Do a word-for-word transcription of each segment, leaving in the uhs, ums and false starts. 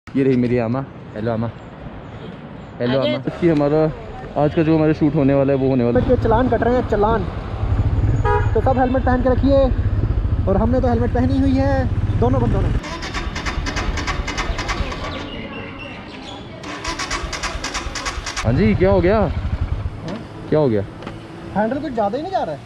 ये रही मेरी आमा। हेलो आमा। हेलो आमा। कि हमारा आज का जो हमारा शूट होने वाला है वो होने वाला है। चलान कट रहे हैं, चलान। तो सब हेलमेट पहन के रखिए, और हमने तो हेलमेट पहनी हुई है, दोनों बंदों ने। हाँ जी, क्या हो गया? हा? क्या हो गया? हैंडल कुछ ज़्यादा ही नहीं जा रहा है।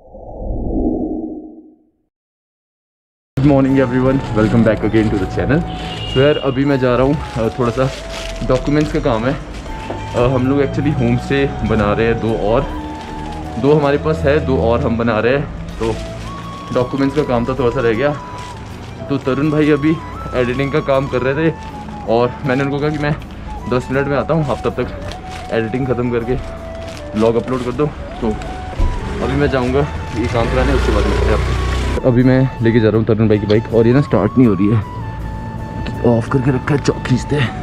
Good morning everyone, welcome back again to the channel. तो यार अभी मैं जा रहा हूँ, थोड़ा सा डॉक्यूमेंट्स का काम है। हम लोग एक्चुअली होम स्टे बना रहे हैं, दो और दो हमारे पास है, दो और हम बना रहे हैं। तो डॉक्यूमेंट्स का काम तो थोड़ा सा रह गया। तो तरुण भाई अभी एडिटिंग का काम कर रहे थे और मैंने उनको कहा कि मैं दस मिनट में आता हूँ, आप तब तक एडिटिंग ख़त्म करके व्लॉग अपलोड कर दो। तो अभी मैं जाऊँगा ये काम कराने, उसके बाद मिलते हैं आपको। अभी मैं लेके जा रहा हूँ तरुण भाई की बाइक, और ये ना स्टार्ट नहीं हो रही है, ऑफ करके रखा है, चौक खींचते हैं।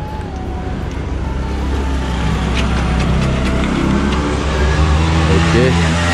ओके,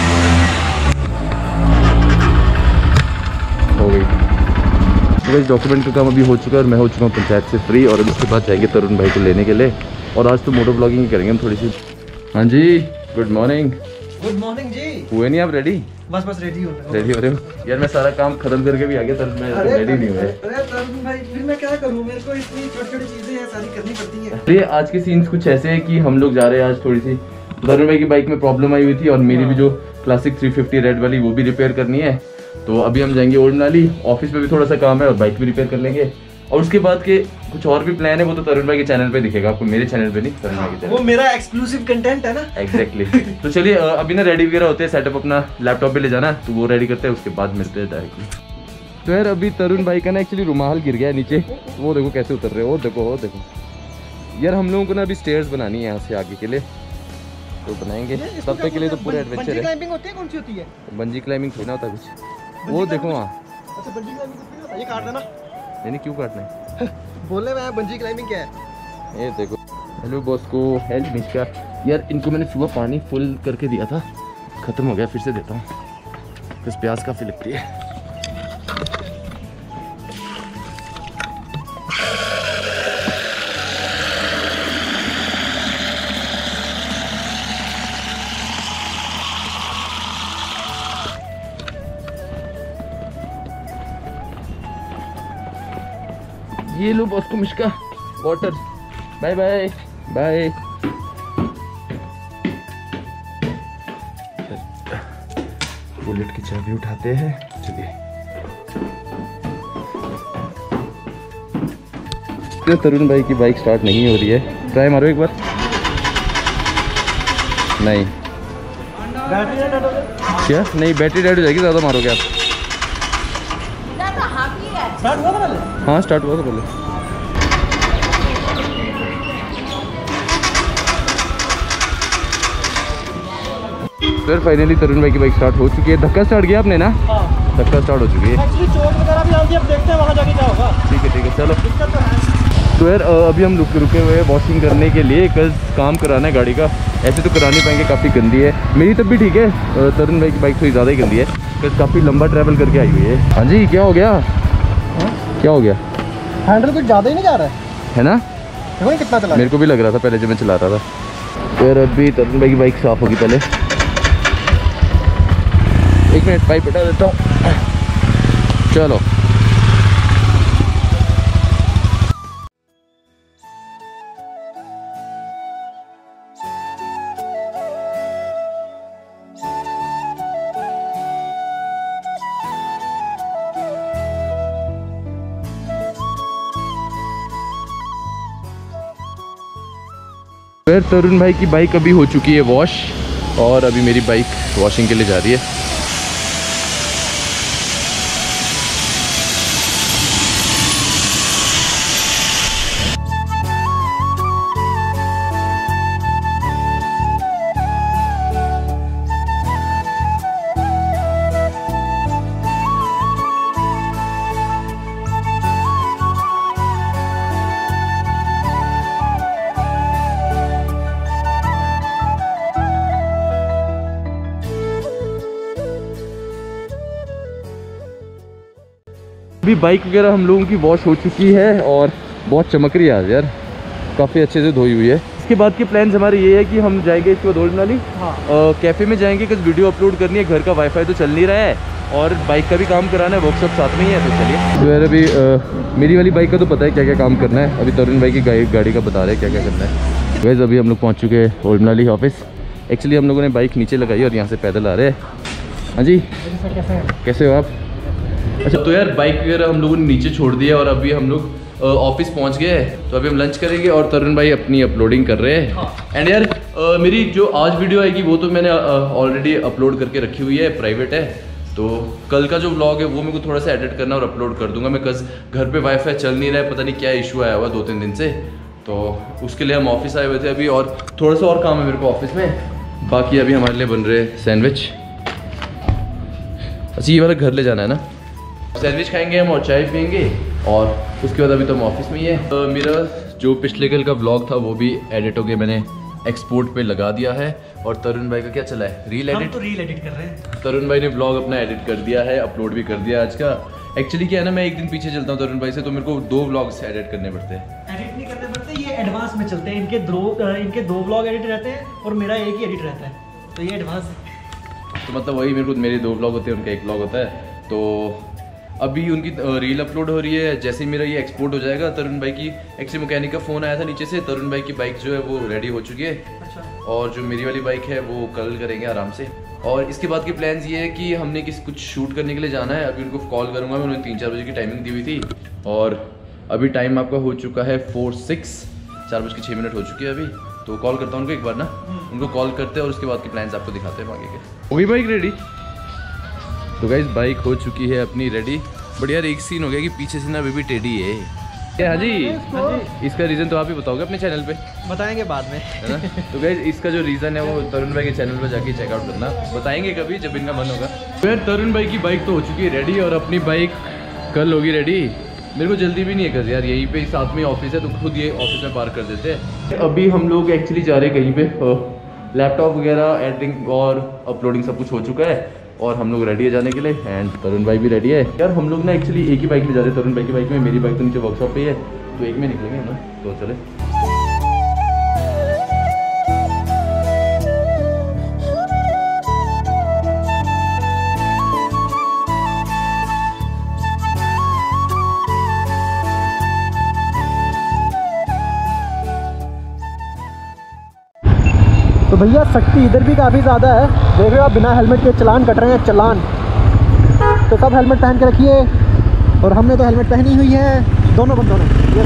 हो गई। तो इस डॉक्यूमेंट का काम अभी हो चुका है और मैं हो चुका हूँ पंचायत से फ्री। और अभी उसके बाद जाएंगे तरुण भाई को लेने के लिए, और आज तो मोटो ब्लॉगिंग करेंगे हम थोड़ी सी। हाँ जी, गुड मॉर्निंग। गुड मॉर्निंग जी। हुए नहीं आप रेडी? बस बस रेडी हो रहे हो। रेडी हो रहे हो? यार मैं सारा काम खत्म करके भी आ गया, तरुण मैं रेडी नहीं हुआ। अरे तरुण भाई फिर मैं क्या करूं, मेरे को इतनी छोटी छोटी चीजें हैं सारी करनी पड़ती है। तो ये आज के सीन्स कुछ ऐसे हैं कि हम लोग जा रहे हैं आज, थोड़ी सी तरुण भाई की बाइक में प्रॉब्लम आई हुई थी और मेरी भी जो क्लासिक थ्री फिफ्टी रेड वाली वो भी रिपेयर करनी है। तो अभी हम जाएंगे ओल्ड मनाली, ऑफिस में भी थोड़ा सा काम है और बाइक भी रिपेयर कर लेंगे। और उसके बाद के कुछ और भी प्लान है, वो तो तरुण भाई के चैनल पे दिखेगा आपको, मेरे चैनल पे नहीं, तरुण भाई के चैनल। वो मेरा एक्सक्लूसिव कंटेंट है ना। Exactly exactly. तो चलिए अभी ना रेडी वगैरह होते हैं, सेटअप अपना लैपटॉप पे ले जाना है तो वो रेडी करते हैं, उसके बाद मिलते हैं डायरेक्टली। तो यार अभी तरुण भाई का ना एक्चुअली रुमाल गिर गया है नीचे, वो देखो कैसे उतर रहे हो, वो देखो वो देखो। यार हम लोगों को ना अभी स्टेयर्स बनानी है यहाँ से आगे के लिए, तो बनाएंगे तब तक के लिए तो पूरा एडवेंचर है। क्लाइंबिंग होती है, कौन सी होती है? बंजी क्लाइंबिंग थोड़ी ना होता कुछ, वो देखो वहाँ। अच्छा बंजी क्लाइंबिंग कुछ नहीं होता, ये काट देना। नहीं क्यों काटना है? बोलने में बंजी क्लाइंबिंग क्या है? ये देखो। हेलो बॉस को हेल्प मिश्का। यार इनको मैंने सुबह पानी फुल करके दिया था, खत्म हो गया, फिर से देता हूँ, बस प्यास काफ़ी लगती है। ये लो बॉस को Mishka water. Bye bye bye. Bullet की चाबी उठाते हैं, चलिए। तरुण भाई की बाइक स्टार्ट नहीं हो रही है, ट्राई मारो एक बार। नहीं क्या? नहीं बैटरी डेड हो जाएगी, ज़्यादा मारोगे आप। स्टार्ट हुआ था पहले? हाँ स्टार्ट हुआ था पहले। फिर फाइनली तरुण भाई की बाइक स्टार्ट हो चुकी है। धक्का स्टार्ट किया आपने ना? हाँ धक्का स्टार्ट हो चुकी है। एक्चुअली चोट वगैरह भी आती है, अब देखते हैं वहाँ जाके क्या होगा। ठीक है ठीक है चलो। दिक्कत तो है। तो यार अभी हम रुके रुके हुए वॉशिंग करने के लिए, कल काम कराना है गाड़ी का। ऐसे तो करा नहीं पाएंगे, काफ़ी गंदी है। मेरी तब भी ठीक है, तरुण भाई की बाइक थोड़ी ज़्यादा ही गंदी है, कल काफ़ी लंबा ट्रैवल करके आई हुई है। हाँ जी, क्या हो गया? हाँ? क्या हो गया? हैंडल कुछ ज़्यादा ही नहीं जा रहा है, है ना? देखो कितना चला। मेरे को भी लग रहा था पहले जब मैं चला रहा था। फिर अभी तरुण भाई की बाइक साफ़ होगी, पहले एक मिनट पाइप हटा देता हूँ। चलो फिर तरुण भाई की बाइक अभी हो चुकी है वॉश, और अभी मेरी बाइक वॉशिंग के लिए जा रही है। अभी बाइक वगैरह हम लोगों की वॉश हो चुकी है और बहुत चमक रही है आज यार, काफ़ी अच्छे से धोई हुई है। इसके बाद के प्लान्स हमारे ये है कि हम जाएंगे इसके बाद ओल्ड मनाली कैफ़े में जाएंगे, कुछ वीडियो अपलोड करनी है। घर का वाईफाई तो चल नहीं रहा है और बाइक का भी काम कराना है, वर्कशॉप साथ में ही है। तो चलिए तो यार अभी आ, मेरी वाली बाइक का तो पता है क्या क्या काम करना है, अभी तरुण भाई की गाड़ी का बता रहे हैं क्या क्या करना है। वैसे अभी हम लोग पहुँच चुके हैं ओल्ड मनाली ऑफिस। एक्चुअली हम लोगों ने बाइक नीचे लगाई और यहाँ से पैदल आ रहे हैं। हाँ जी कैसे कैसे हो आप? अच्छा तो यार बाइक वगैरह हम लोगों ने नीचे छोड़ दिया और अभी हम लोग ऑफिस पहुंच गए हैं। तो अभी हम लंच करेंगे और तरुण भाई अपनी अपलोडिंग कर रहे हैं। एंड यार आ, मेरी जो आज वीडियो आएगी वो तो मैंने ऑलरेडी अपलोड करके रखी हुई है, प्राइवेट है। तो कल का जो व्लॉग है वो मेरे को थोड़ा सा एडिट करना और अपलोड कर दूंगा मैं, कस घर पे वाईफाई चल नहीं रहा है, पता नहीं क्या इशू आया हुआ दो तीन दिन से। तो उसके लिए हम ऑफिस आए हुए थे अभी और थोड़ा सा और काम है मेरे को ऑफिस में। बाकी अभी हमारे लिए बन रहे सैंडविच। अच्छा ये वाला घर ले जाना है ना, सैंडविच खाएंगे हम और चाय पियेंगे और उसके बाद अभी तो हम ऑफिस में ही है। तो मेरा जो पिछले कल का व्लॉग था वो भी एडिट हो गया, मैंने एक्सपोर्ट पे लगा दिया है। और तरुण भाई का क्या चला है, रील एडिट? हम तो रील एडिट कर रहे हैं। तरुण भाई ने व्लॉग अपना एडिट कर दिया है, अपलोड भी कर दिया आज का। एक्चुअली क्या है ना, मैं एक दिन पीछे चलता हूँ तरुण भाई से, तो मेरे को दो व्लॉग्स एडिट करने पड़ते हैं। एडिट नहीं करने पड़ते, ये एडवांस में चलते हैं। इनके दो इनके दो व्लॉग एडिट रहते हैं और मेरा एक ही एडिट रहता है, तो ये एडवांस है। तो मतलब वही मेरे को मेरे दो व्लॉग होते हैं, उनका एक व्लॉग होता है। तो अभी उनकी रील अपलोड हो रही है, जैसे ही मेरा ये एक्सपोर्ट हो जाएगा तरुण भाई की एक्चुअली मैकेनिक का फ़ोन आया था नीचे से, तरुण भाई की बाइक जो है वो रेडी हो चुकी है। अच्छा। और जो मेरी वाली बाइक है वो कल करेंगे आराम से। और इसके बाद के प्लान्स ये है कि हमने किस कुछ शूट करने के लिए जाना है। अभी उनको कॉल करूँगा मैं, उन्होंने तीन चार बजे की टाइमिंग दी हुई थी और अभी टाइम आपका हो चुका है फोर सिक्स चार बज के छः मिनट हो चुकी है अभी। तो कॉल करता हूँ उनको एक बार ना, उनको कॉल करते हैं और उसके बाद के प्लान्स आपको दिखाते हैं आगे के। वही बाइक रेडी? तो गाइस बाइक हो चुकी है अपनी रेडी। बट यार एक सीन हो गया कि पीछे से ना अभी भी टेढ़ी है। क्या हाँ जी, इसका रीज़न तो आप ही बताओगे अपने चैनल पे? बताएंगे बाद में, है ना? तो गाइस इसका जो रीज़न है वो तरुण भाई के चैनल पे जाके चेकआउट करना, बताएंगे कभी जब इनका मन होगा। तो यार तरुण भाई की बाइक तो हो चुकी है रेडी और अपनी बाइक कल होगी रेडी। मेरे को जल्दी भी नहीं है कर यार, यहीं पे साथ में ऑफिस है तो खुद ये ऑफिस में पार्क कर देते हैं। अभी हम लोग एक्चुअली जा रहे हैं कहीं पे, लैपटॉप वगैरह एडिटिंग और अपलोडिंग सब कुछ हो चुका है और हम लोग रेडी है जाने के लिए। एंड तरुण भाई भी रेडी है। यार हम लोग ना एक्चुअली एक ही बाइक ले जा रहे हैं, तरुण भाई की बाइक में, मेरी बाइक तो नीचे वर्कशॉप पे ही है, तो एक में निकलेंगे हम। तो चले तो भैया सख्ती इधर भी काफ़ी ज़्यादा है। देख रहे हो आप, बिना हेलमेट के चलान कट रहे हैं, चलान। तो सब हेलमेट पहन के रखिए और हमने तो हेलमेट पहनी हुई है, दोनों बंदों ने। ये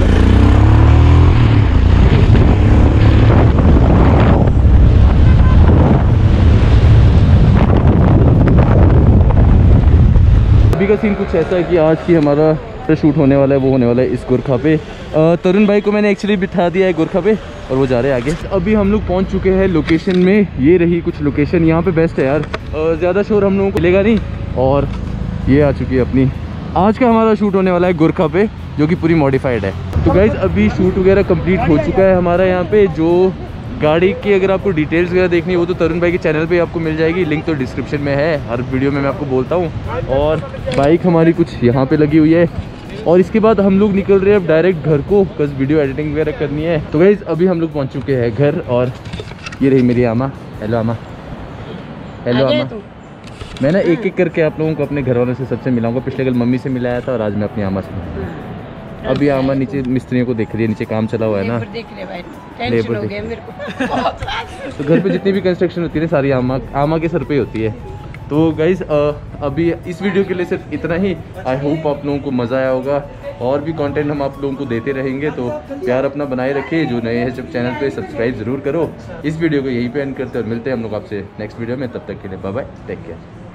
अभी का सीन कुछ ऐसा है कि आज की हमारा शूट होने वाला है वो होने वाला है इस गुरखा पे। तरुण भाई को मैंने एक्चुअली बिठा दिया है गुरखा पे और वो जा रहे हैं आगे। अभी हम लोग पहुंच चुके हैं लोकेशन में, ये रही कुछ लोकेशन। यहाँ पे बेस्ट है यार, ज़्यादा शोर हम लोगों को मिलेगा नहीं। और ये आ चुकी है अपनी, आज का हमारा शूट होने वाला है गुरखा पे, जो कि पूरी मॉडिफाइड है। तो गाइज अभी शूट वगैरह कंप्लीट हो चुका है हमारा यहाँ पे। जो गाड़ी की अगर आपको डिटेल्स वगैरह देखनी है वो तो तरुण भाई के चैनल पे आपको मिल जाएगी, लिंक तो डिस्क्रिप्शन में है, हर वीडियो में मैं आपको बोलता हूँ। और बाइक हमारी कुछ यहाँ पे लगी हुई है और इसके बाद हम लोग निकल रहे हैं अब डायरेक्ट घर को, बस वीडियो एडिटिंग वगैरह करनी है। तो गाइज अभी हम लोग पहुँच चुके हैं घर और ये रही मेरी आमा। हेलो आमा। हेलो आमा। मैं ना एक एक करके आप लोगों को अपने घर वालों से सबसे मिलाऊंगा। पिछले कल मम्मी से मिलाया था और आज मैं अपनी आमा से मिलाऊंगा। अभी आमा नीचे मिस्त्रियों को देख रही है, नीचे काम चला हुआ है ना, देख रहे भाई, टेंशन हो गया मेरे को। तो घर पे जितनी भी कंस्ट्रक्शन होती है ना सारी आमा आमा के सर पे होती है। तो गाइज अभी इस वीडियो के लिए सिर्फ इतना ही। आई होप आप लोगों को मज़ा आया होगा, और भी कंटेंट हम आप लोगों को देते रहेंगे। तो प्यार अपना बनाए रखिए, जो नए हैं जब चैनल पे सब्सक्राइब ज़रूर करो। इस वीडियो को यहीं पे एंड करते हैं और मिलते हैं हम लोग आपसे नेक्स्ट वीडियो में। तब तक के लिए बाय बाय, टेक केयर।